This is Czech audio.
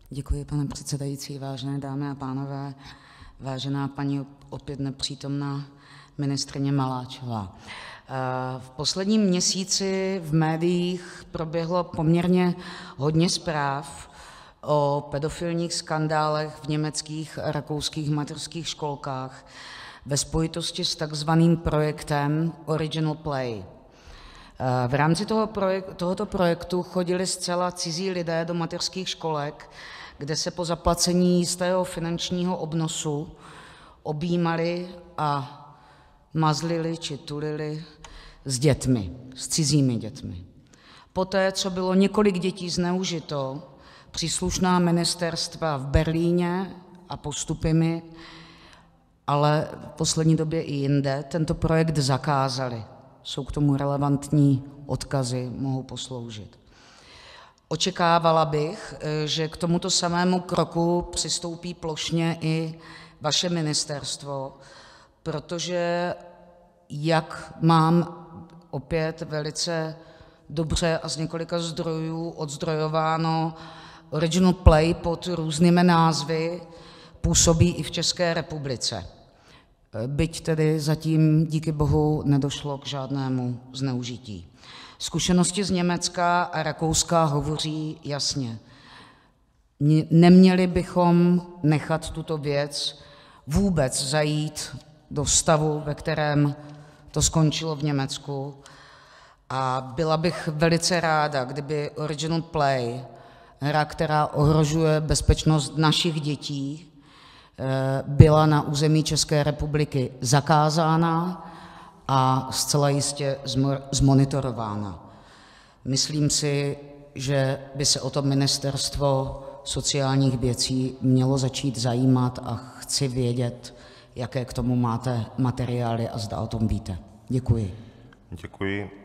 Děkuji, pane předsedající, vážené dámy a pánové, vážená paní opět nepřítomná ministryně Maláčová. V posledním měsíci v médiích proběhlo poměrně hodně zpráv o pedofilních skandálech v německých a rakouských mateřských školkách ve spojitosti s takzvaným projektem Original Play. V rámci tohoto projektu chodili zcela cizí lidé do mateřských školek, kde se po zaplacení jistého finančního obnosu objímali a mazlili či tulili s dětmi, s cizími dětmi. Poté, co bylo několik dětí zneužito, příslušná ministerstva v Berlíně a postupy, ale v poslední době i jinde, tento projekt zakázali. Jsou k tomu relevantní odkazy, mohou posloužit. Očekávala bych, že k tomuto samému kroku přistoupí plošně i vaše ministerstvo, protože jak mám opět velice dobře a z několika zdrojů odzdrojováno, Original Play pod různými názvy působí i v České republice. Byť tedy zatím díky bohu nedošlo k žádnému zneužití. Zkušenosti z Německa a Rakouska hovoří jasně. Neměli bychom nechat tuto věc vůbec zajít do stavu, ve kterém to skončilo v Německu. A byla bych velice ráda, kdyby Original Play, hra, která ohrožuje bezpečnost našich dětí, byla na území České republiky zakázána a zcela jistě zmonitorována. Myslím si, že by se o to Ministerstvo sociálních věcí mělo začít zajímat a chci vědět, jaké k tomu máte materiály a zda o tom víte. Děkuji. Děkuji.